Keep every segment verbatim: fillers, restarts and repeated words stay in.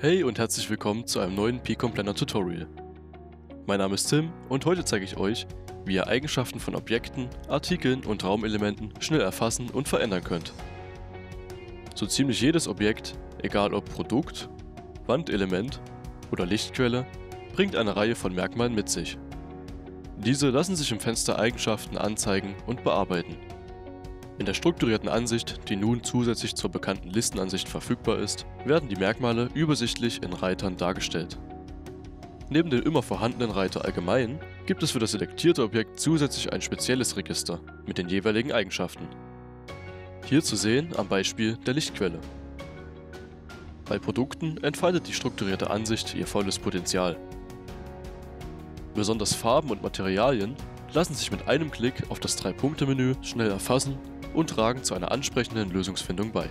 Hey und herzlich willkommen zu einem neuen P-Com-Planner Tutorial. Mein Name ist Tim und heute zeige ich euch, wie ihr Eigenschaften von Objekten, Artikeln und Raumelementen schnell erfassen und verändern könnt. So ziemlich jedes Objekt, egal ob Produkt, Wandelement oder Lichtquelle, bringt eine Reihe von Merkmalen mit sich. Diese lassen sich im Fenster Eigenschaften anzeigen und bearbeiten. In der strukturierten Ansicht, die nun zusätzlich zur bekannten Listenansicht verfügbar ist, werden die Merkmale übersichtlich in Reitern dargestellt. Neben dem immer vorhandenen Reiter Allgemein gibt es für das selektierte Objekt zusätzlich ein spezielles Register mit den jeweiligen Eigenschaften. Hier zu sehen am Beispiel der Lichtquelle. Bei Produkten entfaltet die strukturierte Ansicht ihr volles Potenzial. Besonders Farben und Materialien lassen sich mit einem Klick auf das Drei-Punkte-Menü schnell erfassen und tragen zu einer ansprechenden Lösungsfindung bei.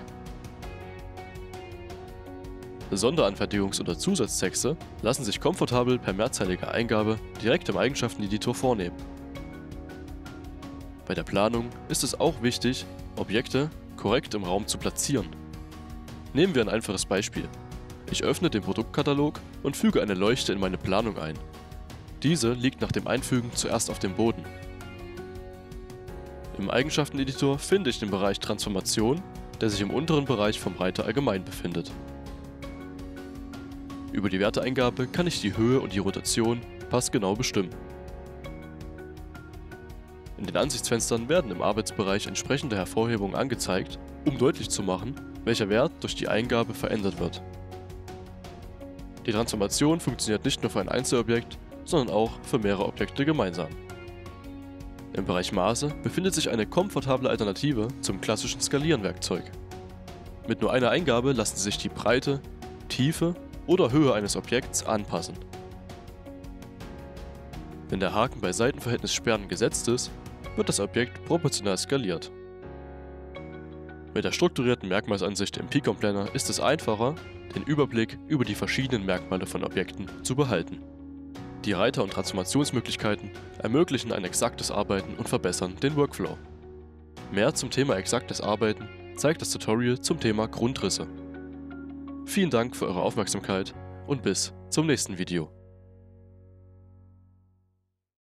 Sonderanfertigungs- oder Zusatztexte lassen sich komfortabel per mehrzeiliger Eingabe direkt im Eigenschafteneditor vornehmen. Bei der Planung ist es auch wichtig, Objekte korrekt im Raum zu platzieren. Nehmen wir ein einfaches Beispiel. Ich öffne den Produktkatalog und füge eine Leuchte in meine Planung ein. Diese liegt nach dem Einfügen zuerst auf dem Boden. Im Eigenschafteneditor finde ich den Bereich Transformation, der sich im unteren Bereich vom Reiter Allgemein befindet. Über die Werteeingabe kann ich die Höhe und die Rotation passgenau bestimmen. In den Ansichtsfenstern werden im Arbeitsbereich entsprechende Hervorhebungen angezeigt, um deutlich zu machen, welcher Wert durch die Eingabe verändert wird. Die Transformation funktioniert nicht nur für ein Einzelobjekt, sondern auch für mehrere Objekte gemeinsam. Im Bereich Maße befindet sich eine komfortable Alternative zum klassischen Skalieren-Werkzeug. Mit nur einer Eingabe lassen sich die Breite, Tiefe oder Höhe eines Objekts anpassen. Wenn der Haken bei Seitenverhältnissperren gesetzt ist, wird das Objekt proportional skaliert. Mit der strukturierten Merkmalsansicht im P-Com-Planner ist es einfacher, den Überblick über die verschiedenen Merkmale von Objekten zu behalten. Die Reiter- und Transformationsmöglichkeiten ermöglichen ein exaktes Arbeiten und verbessern den Workflow. Mehr zum Thema exaktes Arbeiten zeigt das Tutorial zum Thema Grundrisse. Vielen Dank für eure Aufmerksamkeit und bis zum nächsten Video.